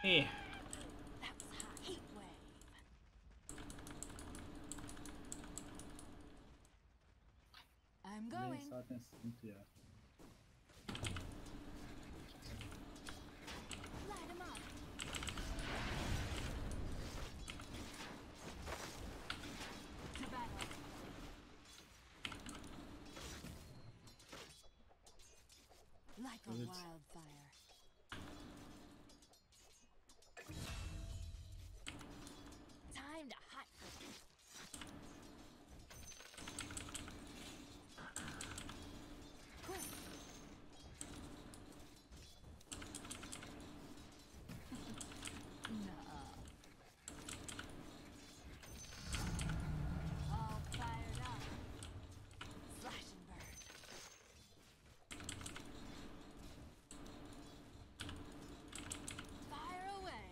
İyi. Lane zaten sıkıntı ya. Like a Evet. wildfire. Time to hot foot it. Quick. Nuh-uh. All fired up. Slash and burn. Fire away.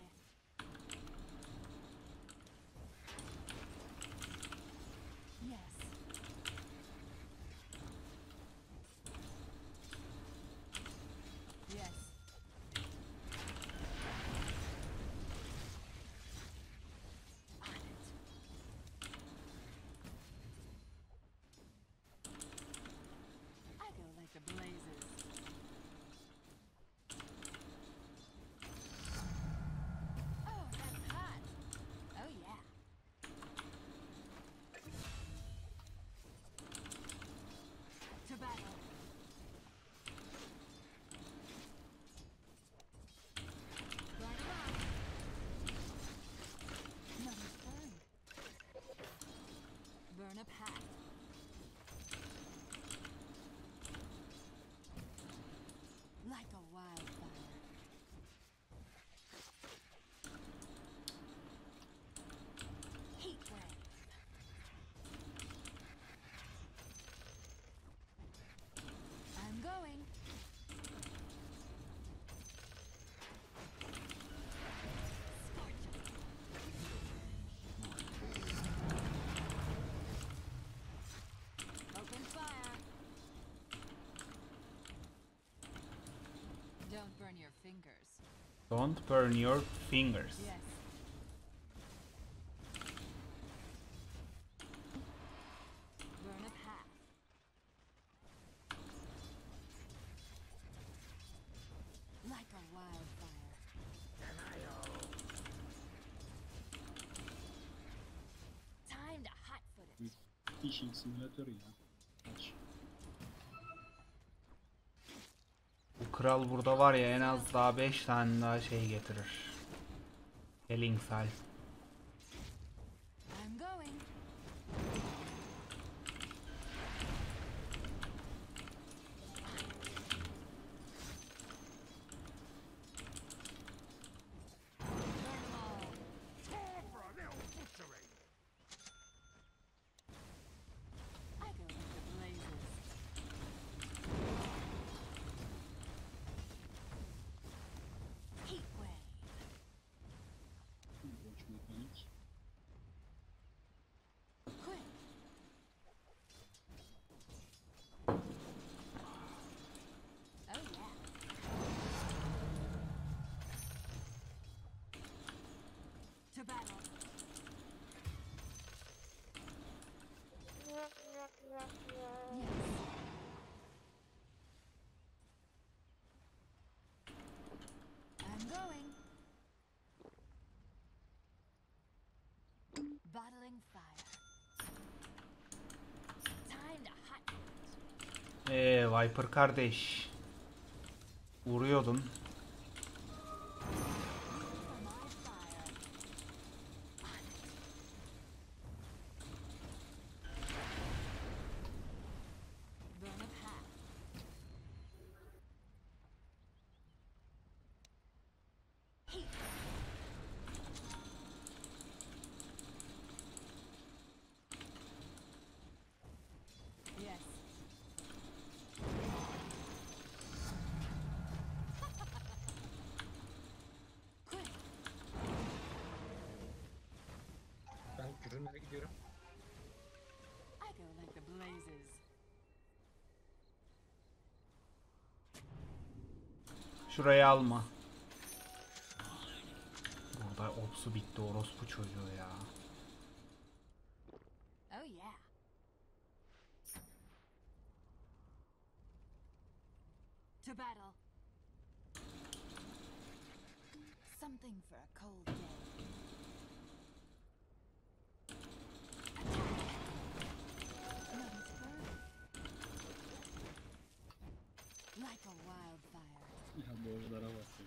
Yes. Yes. On it. I go like the blazes. Oh, that's hot. Oh yeah. To battle. Burn 'em up. Nothing's burned. Burn a path. Like a wildfire. Heat wave. I'm going. Scorch 'em. Open fire. Don't burn your fingers. Don't burn your fingers. Yes. Burn a path. Like a wildfire. Time to hot foot it. Fishing simülatörü ya. Kaç. Bu kral burada var ya en az daha 5 tane daha şey getirir. Healing Salve. I'm going. Burn 'em all. I go like the blazes. Heat wave. Watch mekanik. Quick. Oh yeah. To battle. Yes. I'm going. Bottling fire. Time to hot foot. Viper kardeş. Vuruyordun. For my fire. On it. Burn a path. Heat. Yes. Quick. Ben ürünlere gidiyorum. I go like the blazes. Şurayı alma. da opsu bitti orospu çocuğu ya. Oh yeah. To battle. Something for a cold day. Like a wildfire. Ya borçlara bak ya.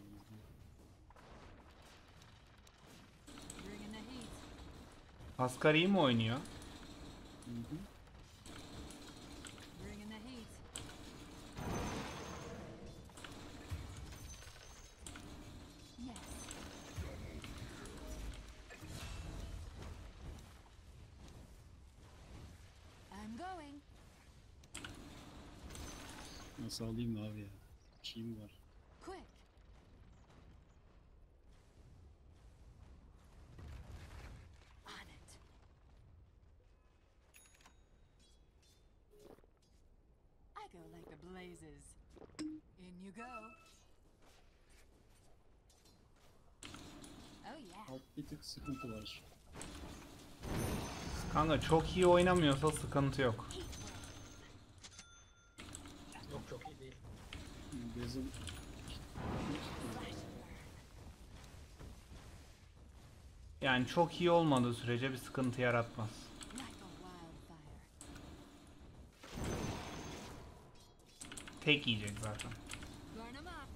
Bringing the heat. Asgari iyi mi oynuyor? Hı hı. Bringing the heat. Yes. I'm going. Nasıl alayım abi ya? Bir şeyim var. Quick. On it. I go like the blazes. In you go. Oh yeah. Alt bir tık sıkıntı var. Kanka çok iyi oynamıyorsa sıkıntı yok. Heat wave. Yok çok iyi değil. Bezim Slash and burn. Yani çok iyi olmadığı sürece bir sıkıntı yaratmaz. Like a wildfire. Tek yiyecek zaten. Burn 'em up.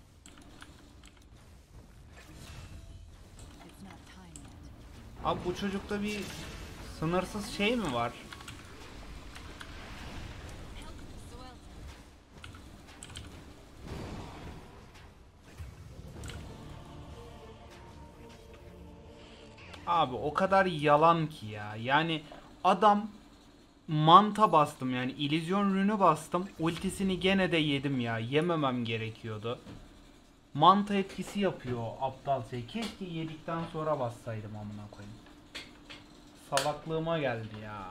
It's not time yet. Abi bu çocukta bir sınırsız şey mi var? Help the Swelter. Abi o kadar yalan ki ya. Yani adam manta bastım yani illüzyon rünü bastım. Ultisini gene de yedim ya. Yememem gerekiyordu. Manta etkisi yapıyor o aptal şey. Keşke yedikten sonra bassaydım amına koyayım. Salaklığıma geldi ya.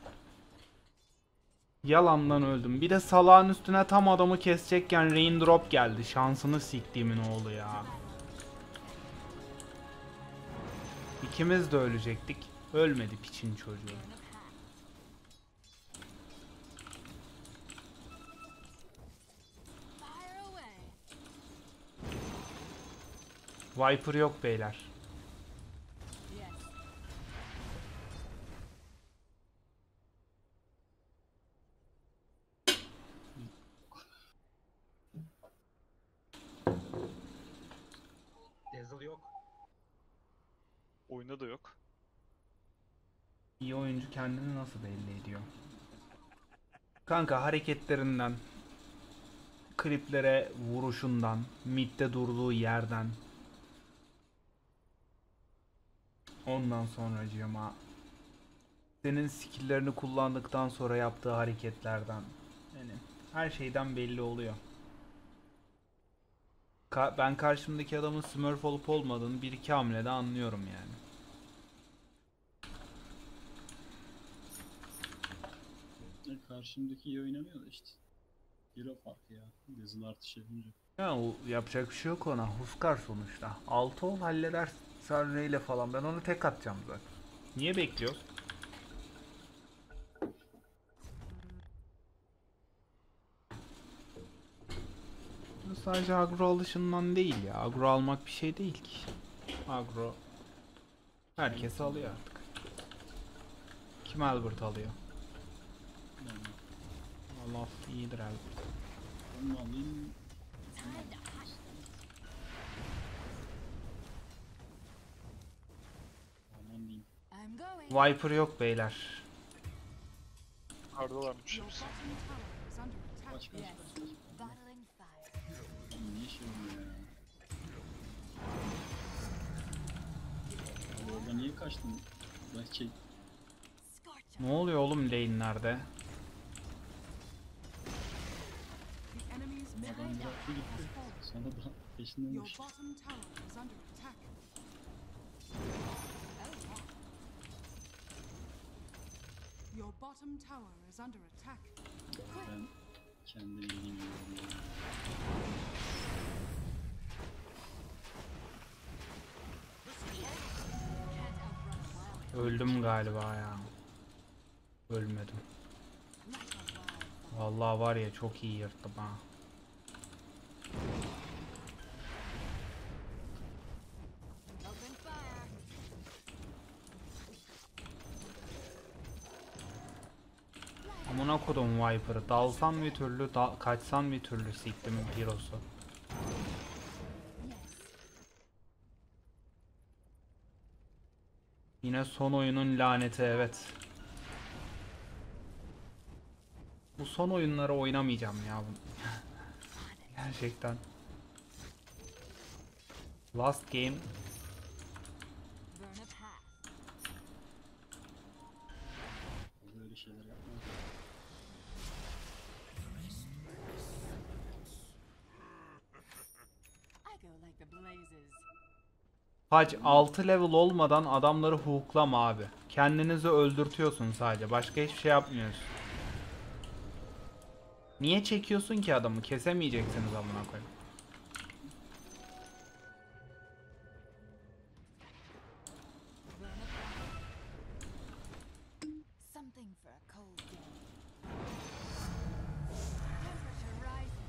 Yalandan öldüm. Bir de salağın üstüne tam adamı kesecekken raindrop geldi. Şansını siktiğimin oğlu ya. İkimiz de ölecektik. Ölmedi piçin çocuğu. Fire away. Viper yok beyler. Yes. Dazzle yok. Oyunda da yok. İyi oyuncu kendini nasıl belli ediyor? Kanka hareketlerinden, kliplere vuruşundan, midde durduğu yerden. Ondan sonracığıma senin skill'lerini kullandıktan sonra yaptığı hareketlerden. Yani her şeyden belli oluyor. Ben karşımdaki adamın smurf olup olmadığını bir iki hamlede anlıyorum yani. karşımdaki iyi oynamıyor da işte. Hero farkı ya. Bezil artış yapınca. Ya o yapacak bir şey yok ona. Huskar sonuçta. 6 ol halleder Sarneyle falan. Ben onu tek atacağım zaten. Niye bekliyoruz? Bu sadece agro alışından değil ya. Agro almak bir şey değil ki. Agro herkes alıyor artık. Kim Albert alıyor? Yani Allah iyidir Albert. onu alayım. Time to hush them. Aman diyeyim. I'm going. Viper yok beyler. Ardalarmış Your hepsi. bottom tower is under attack. Kaç kaç Yes. kaç kaç. Battling fire. Niye şey oluyor ya? Abi orada niye kaçtın? Ben şey Scorch 'em. Ne oluyor oğlum lane'lerde? The enemy's adam middle bıraktı tower gitti. has fallen. Sonra da peşinden Your düştü. bottom tower is under attack. Oh yeah. Your bottom tower is under attack. Ben kendi bildiğim gibi. Öldüm galiba ya. Ölmedim. Like a wildfire. Vallahi var ya çok iyi yırttım ha. Open fire. Amına kodum Viper'ı. Dalsam bir türlü, kaçsam bir türlü siktim Heroes'u. Yes. Yine son oyunun laneti, evet. Bu son oyunları oynamayacağım ya. Gerçekten. Last game. Burn a path. Böyle şeyler yapma. I go like the blazes. Hac 6 level olmadan adamları hooklama abi. Kendinizi öldürtüyorsun sadece. Başka hiçbir şey yapmıyorsun. Niye çekiyorsun ki adamı? Kesemeyeceksiniz amına koyayım. Burn a path. Something for a cold day. Temperature rising.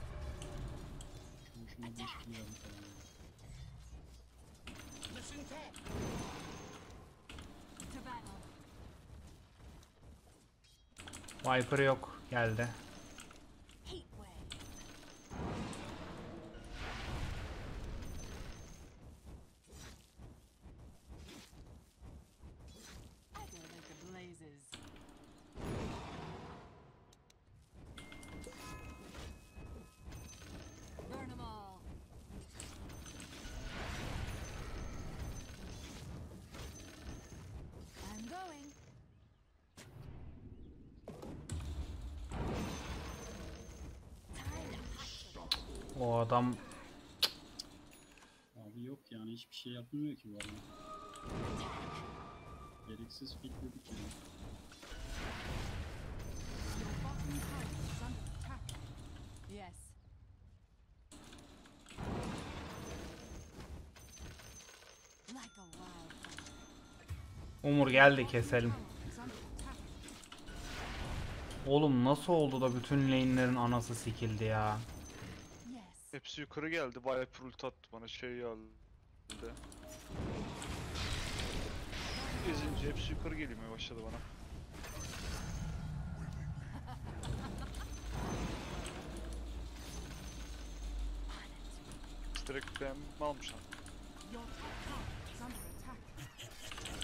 Şuna 5 kilo yazdım falan. To battle. Viper yok. Geldi. Heat wave. I go like the blazes. Burn them all. I'm going. Time to O adam Abi yok yani hiçbir şey yapmıyor ki bu adam. Gereksiz fitledik yani. Your bottom tower is under attack. Yes. Like a wildfire. Umur geldi keselim. Tower is under attack. Oğlum nasıl oldu da bütün lane'lerin anası sikildi ya. Yes. Hepsi yukarı geldi. Viper ult attı bana şey geldi. Gezince hepsi yukarı gelmeye başladı bana. Direkt ben almışlar. Your top tower is under attack.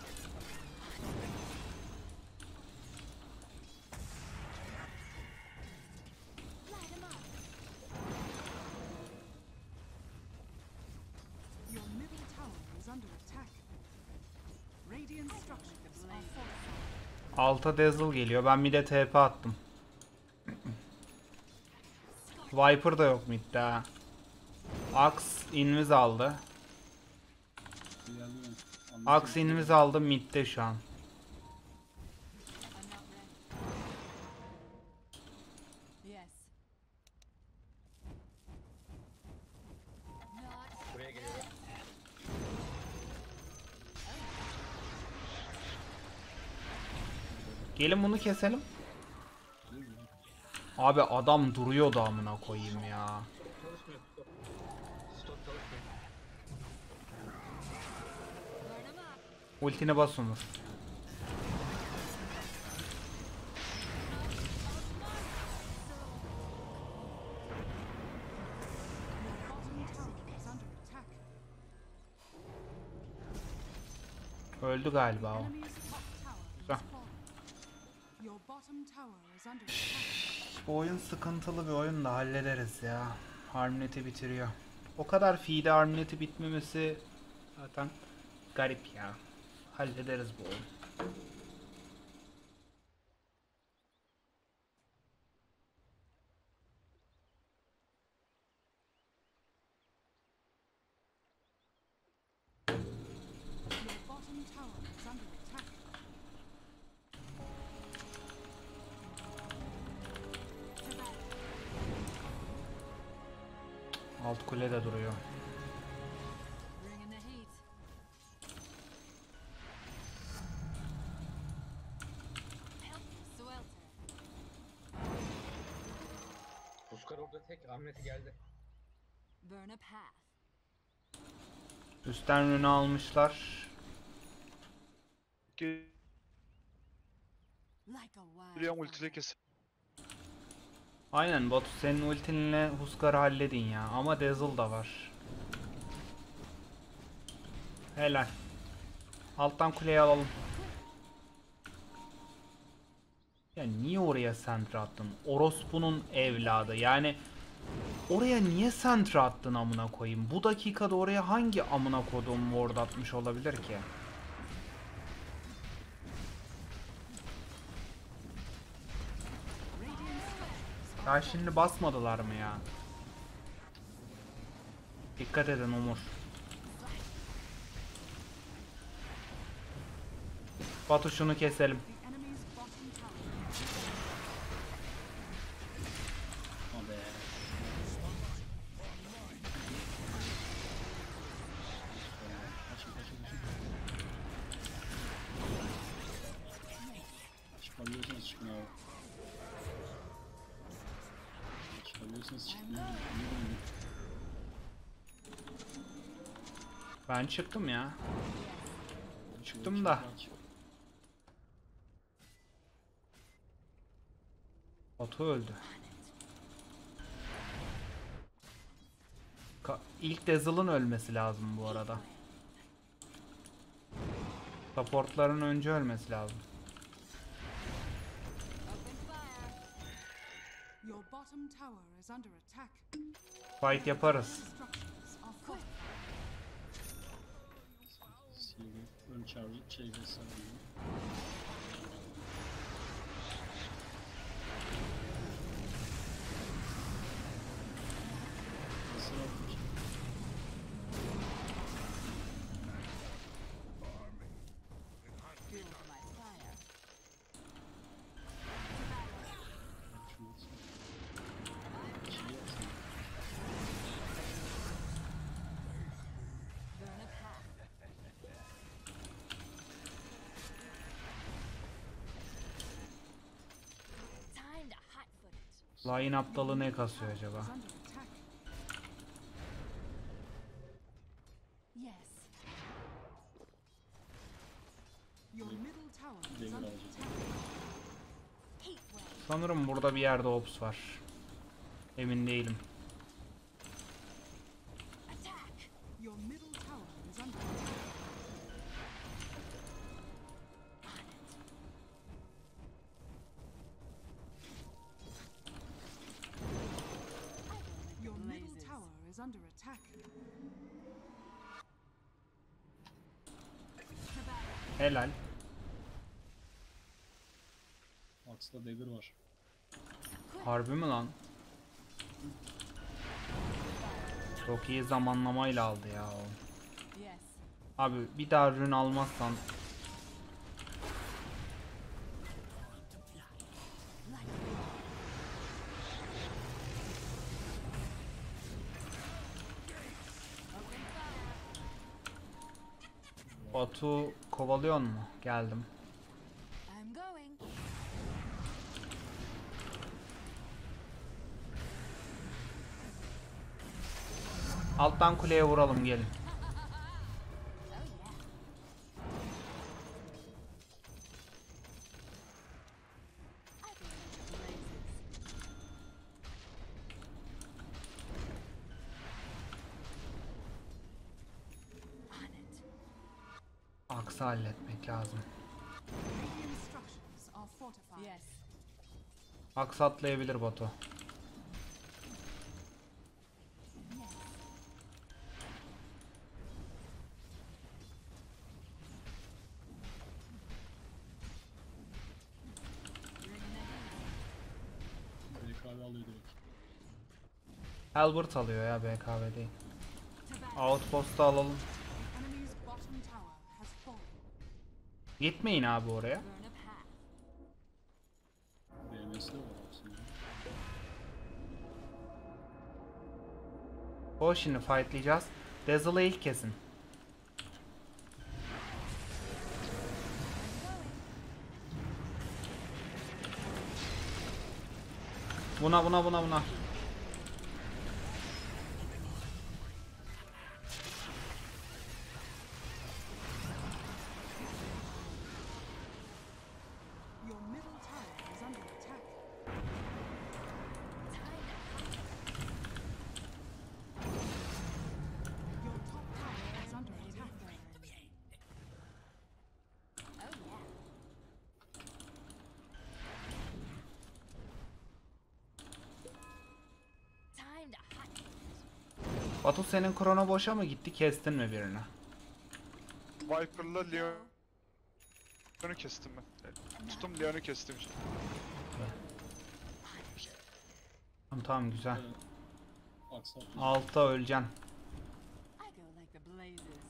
Light 'em up. Your middle tower is under attack. Radiant structures are fortified. Alta Dazzle geliyor. Ben bir de TP attım. Viper da yok midde ha. Axe invis aldı. Bir geldi mi? Axe invis aldı midde şu an. I'm not ready. Yes. Not Buraya geliyorum. Gelin bunu keselim. Abi adam duruyordu amına koyayım ya. Çalışmıyor. Stop. Stop çalışmıyor. burn 'em up. Ultine bas Umur. Bottom tower is under attack. Öldü galiba o. Enemy's top tower Güzel. has fallen. Your bottom tower is under attack. Bu oyun sıkıntılı bir oyun da hallederiz ya. Harmlet'i bitiriyor. O kadar feed'e Harmlet'i bitmemesi zaten garip ya. Hallederiz bu oyunu. Your bottom tower is under attack. To battle. Alt kule de duruyor. Bring in the heat. Burada tek Ahmet'i geldi. Burn a path. Üstten rünü almışlar. Like a Geliyorum ultiyle wildfire. kes. Aynen Batu, senin ultinle Huskar'ı halledin ya. Ama Dazzle da var. Helal. Alttan kuleyi alalım. Ya niye oraya sentre attın? Orospu'nun evladı. Yani oraya niye sentre attın amına koyayım? Bu dakikada oraya hangi amına koduğum ward atmış olabilir ki? Ya şimdi basmadılar mı ya? Dikkat edin Umur. Batu şunu keselim. The enemy's bottom tower. Ama be. Kaçın kaçın kaçın. Çıkabiliyorsanız çıkın abi. Çıkabiliyorsanız çıkın. Niye böyle? Ben çıktım ya. Çıktım Çıkın, da. çıkın. Batu öldü. İlk Dazzle'ın ölmesi lazım bu arada. Supportların önce ölmesi lazım. Open fire. Your bottom tower is under attack. Fight yaparız. Structures are fortified. Silvi ön charge şeyde sarıyor. Nasıl yapmış? Fuel for my fire. Şunu bir şey yapsın. Burn a path. Time to hot foot it. Line aptalı ne kasıyor acaba? Is under attack. Yes. Your middle tower is Demir under alacak. attack. Heat wave. Sanırım burada bir yerde ops var. Emin değilim. Attack. Your middle tower is under attack. Your middle Blazes. tower is under attack. Helal. Axe'da dagger var. Harbi mi lan? Çok iyi zamanlamayla aldı ya o. Yes. Abi bir daha rün almazsan Open fire. Batu kovalıyor mu? Geldim. I'm going. Alttan kuleye vuralım gelin. Oh yeah. I believe in blazes. On it. Aksı halletmek lazım. Radiant structures are fortified. Yes. Aks atlayabilir Batu. BKB alıyor direkt. Albert alıyor ya BKB değil. To battle. Outpost'u alalım. The enemy's bottom tower has fallen. Gitmeyin abi oraya. Burn a path. BMS'de var aslında. O şimdi fightlayacağız. Dazzle'ı ilk kesin. Buna. Batu senin krono boşa mı gitti? Kestin mi birini? Viper'la Leon'u kestim ben. Tutum Leon'u kestim şimdi. Tamam tamam güzel. Aksat. Altta öleceksin. I go like the blazes.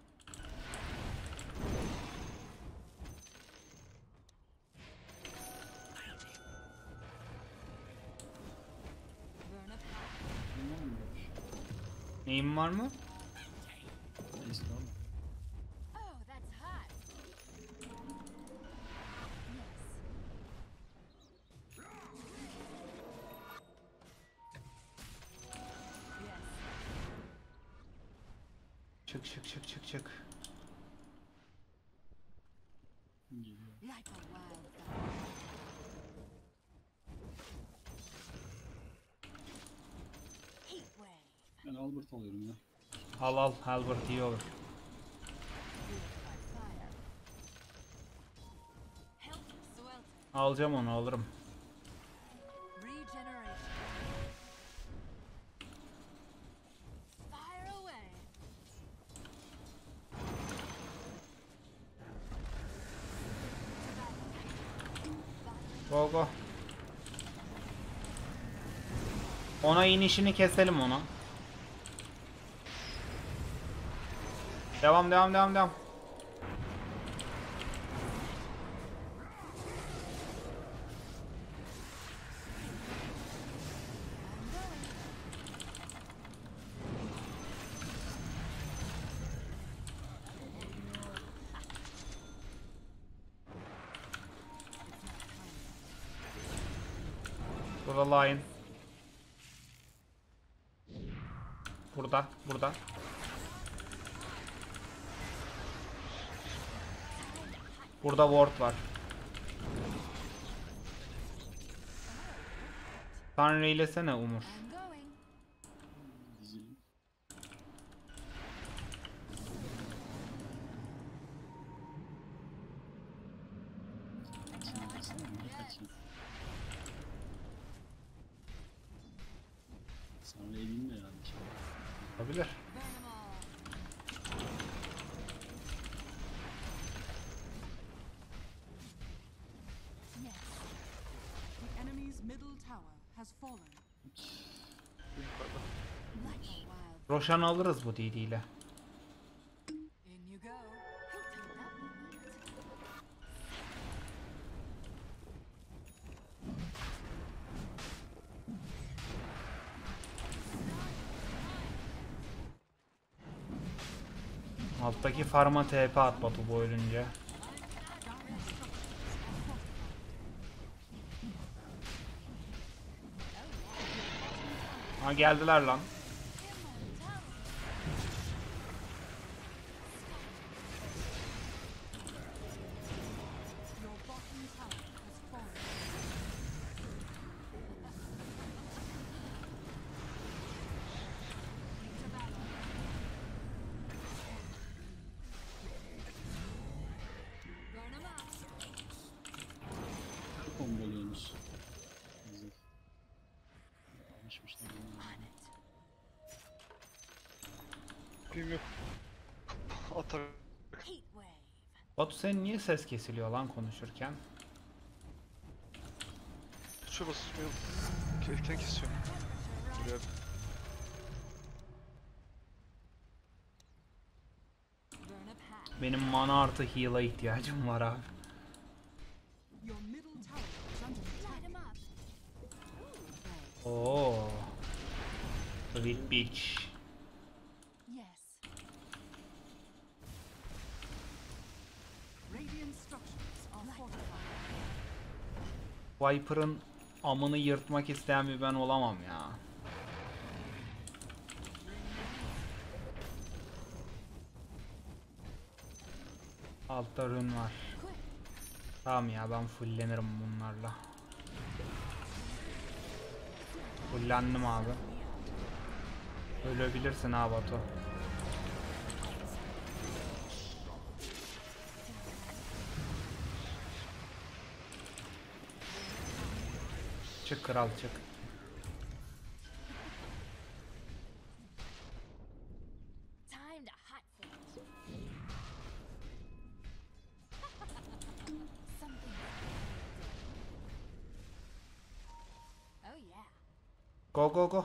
Burn a path. Bunlar mı var? Neyim var mı? Neyse abi. Oh, that's hot. Yes. Yes. Çık çık çık çık çık. Geliyor. Like a wildfire. Heat wave. Ben Albert alıyorum ya. Al al Halbert iyi olur. Fueled by fire. Helter Skelter. Alacağım onu alırım. Regeneration. Fire away. Go go. Ona inişini keselim onu. Devam devam devam devam. Burada line. Burada, burada. Burada ward var. Tanrı eylesene Umur. I'm going. Dizelim. Kaçayım desene, niye kaçayım? Sana evim de herhalde şimdi. Olabilir. Burn them all. Yes. The enemy's middle tower has fallen. Yukarıda. Like a wild. Roshan'ı alırız bu DD ile. In you go. Who took that moment? Alttaki farma TP at Batu bu ölünce. Ha geldiler lan. Your bottom tower has fallen. To battle. Burn them up. Ne komboluyorsunuz? Hazır. Alışmışlar bunlar. On it. Pim yok. Atar. Heat wave. Batu senin niye ses kesiliyor lan konuşurken? Tuşa basıyorum. Kekten kesiyorum. Buraya. Burn a path. Benim mana artı heal'a ihtiyacım var abi. Your middle tower is under attack. Light them up. Oo. Sweet bitch. Yes. Radiant structures are fortified. Viper'ın amını yırtmak isteyen bir ben olamam ya. Altta rün var. Quick. Tamam ya ben fullenirim bunlarla. Fullendim abi. Ölebilirsin ha Batu. Çık kral çık. Go go go.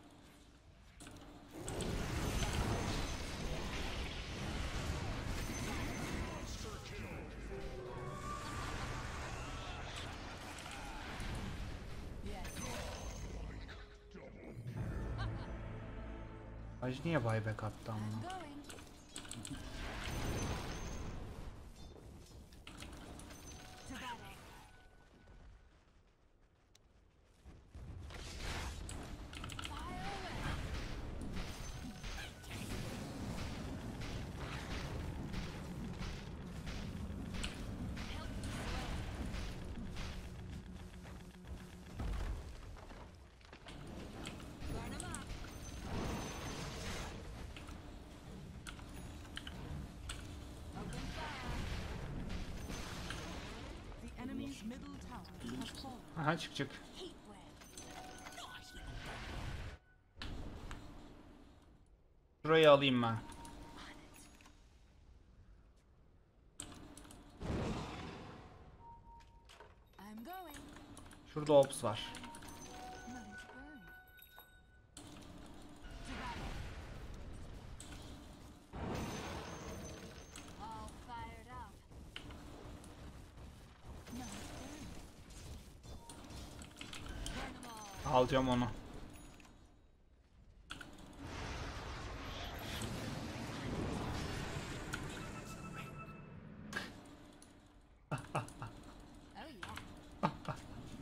Aj niye buyback attı amına? Going. To battle. Fire away. Help me slay. Burn 'em up. Open fire. The enemy's middle tower has fallen. Aha çık çık. Heat wave. Şurayı alayım ben. I'm going. Şurada ops var. Nothing to burn. To battle. All fired up. Nothing to burn. Burn 'em all. Alacağım onu. Oh yeah.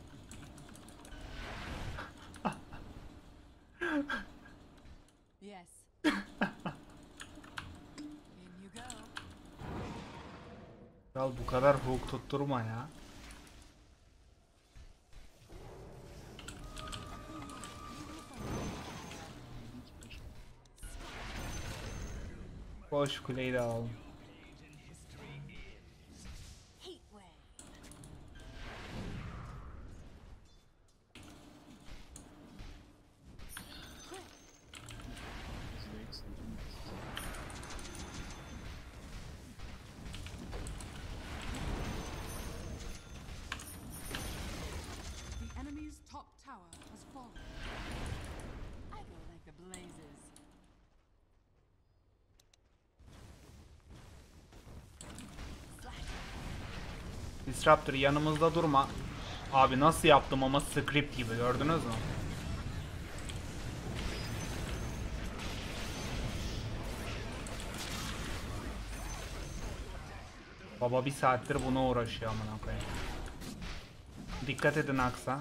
Yes. In you go. Kral bu kadar hook tutturma ya. Boş kuleyi de alalım. Heat wave. Zevk sanırım. The enemy's top tower has fallen. I go like the blazes. Disruptor yanımızda durma. Abi nasıl yaptım ama script gibi gördünüz mü? Baba bir saattir buna uğraşıyor amına koyayım. Dikkat edin Aksa.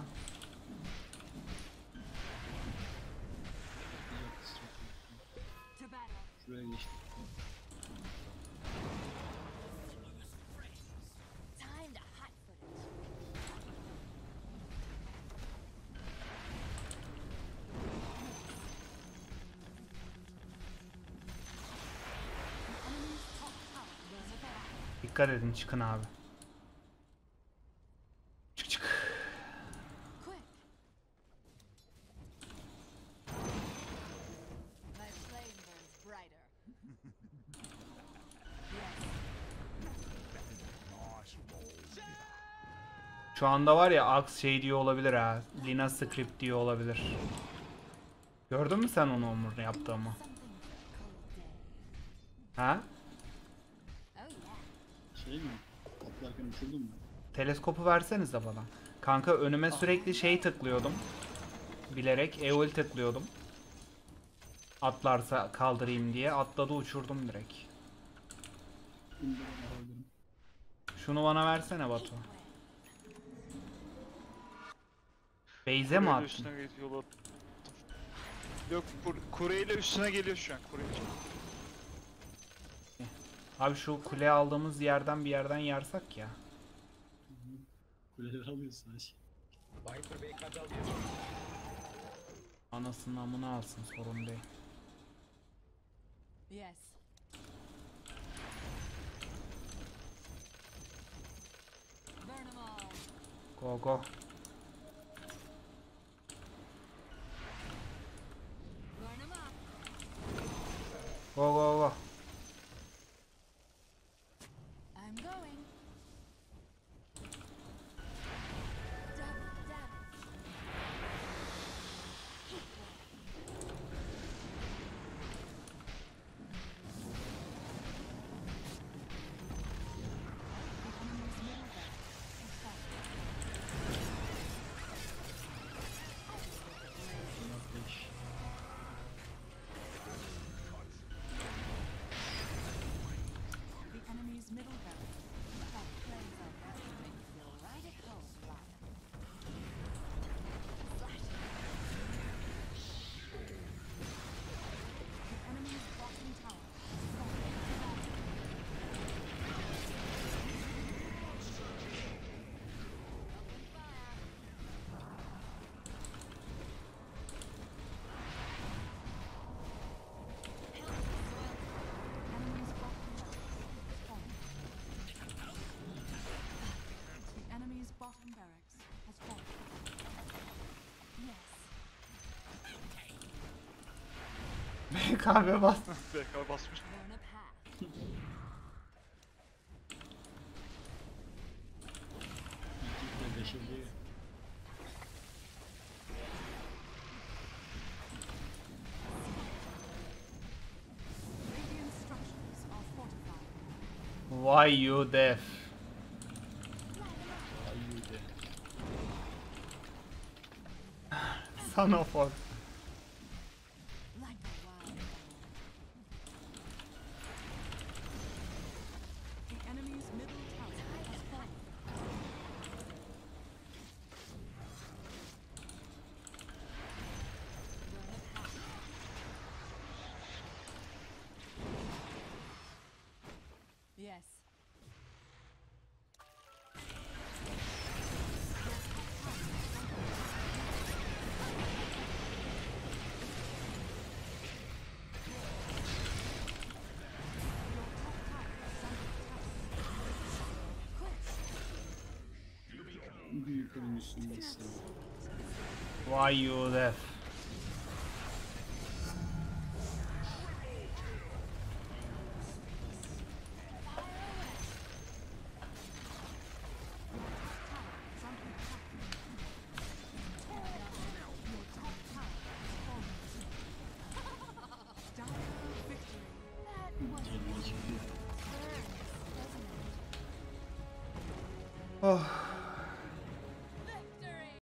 To battle. Şuraya geçtik. Time to hot foot it. Enemy's top tower There's a battle. Dikkat edin çıkın abi. Çık çık. Quick. My flame burns brighter. Yes. Şu anda var ya Ax şey diyor olabilir ha. Lina script diyor olabilir. Gördün mü sen onu Umur yaptığımı? Something for a cold day. Ha? Oh yeah. Şey mi? Atlarken uçurdun mu? Teleskopu versenize bana. Kanka önüme sürekli şey tıklıyordum. Bilerek EOL tıklıyordum. Atlarsa kaldırayım diye. Atladı uçurdum direkt. İndirim alabilirim. Şunu bana versene Batu. Beyze mi Kureyle attın? üstüne geliyor. Yok kureyle üstüne geliyor şu an. Kureyle. Abi şu kule aldığımız yerden bir yerden yarsak ya. Kuleleri alıyoruz sadece. Viper BK'da alıyor. Anasının amını alsın sorun değil. Yes. Burn 'em all. Go go. Burn 'em up. Go go go. I'm going. Double damage. Heat Kahve bas. BK basmış. Learn a path. İlk de deşildi. Radiant structures are fortified. Why you deaf? Ayıydı. Son of a... Like a wild The enemy's middle tower has fallen. Yes. Büyük ölmüşsün. Why you deaf? Is under attack. Your top tower has fallen. Dire victory. That was Elime çıktı. Oh.